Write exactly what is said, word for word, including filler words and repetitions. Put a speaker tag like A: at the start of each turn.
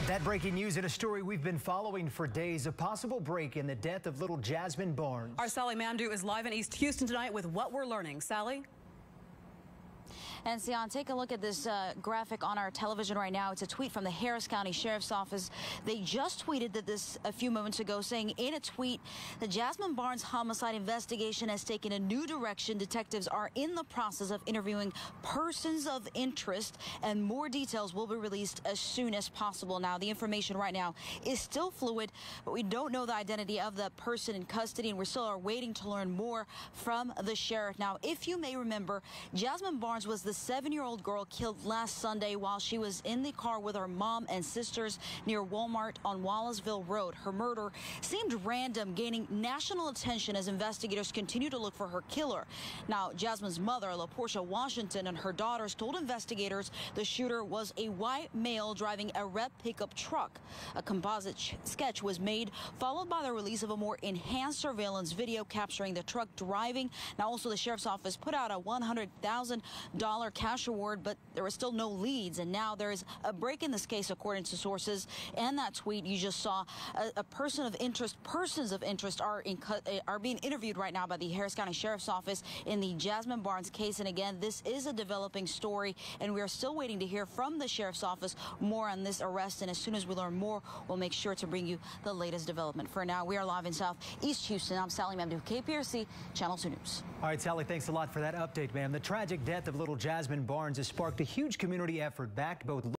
A: That breaking news in a story we've been following for days, a possible break in the death of little Jazmine Barnes.
B: Our Sally Mamdooh is live in East Houston tonight with what we're learning. Sally?
C: And Sion, take a look at this uh, graphic on our television right now. It's a tweet from the Harris County Sheriff's Office. They just tweeted that this a few moments ago, saying in a tweet, the Jazmine Barnes homicide investigation has taken a new direction. Detectives are in the process of interviewing persons of interest, and more details will be released as soon as possible. Now, the information right now is still fluid, but we don't know the identity of the person in custody, and we're still are waiting to learn more from the sheriff. Now, if you may remember, Jazmine Barnes was the seven-year-old girl killed last Sunday while she was in the car with her mom and sisters near Walmart on Wallaceville Road. Her murder seemed random, gaining national attention as investigators continue to look for her killer. Now, Jazmine's mother, LaPortia Washington, and her daughters told investigators the shooter was a white male driving a red pickup truck. A composite sketch was made, followed by the release of a more enhanced surveillance video capturing the truck driving. Now, also, the sheriff's office put out a one hundred thousand dollar cash reward, but there were still no leads, and now there is a break in this case, according to sources. And that tweet you just saw, a, a person of interest, persons of interest are in, are being interviewed right now by the Harris County Sheriff's Office in the Jazmine Barnes case. And again, this is a developing story, and we are still waiting to hear from the Sheriff's Office more on this arrest. And as soon as we learn more, we'll make sure to bring you the latest development. For now, we are live in Southeast Houston. I'm Sally Mamdooh, K P R C, Channel two News.
A: All right, Sally, thanks a lot for that update, ma'am. The tragic death of little Jazmine Barnes has sparked a huge community effort backed both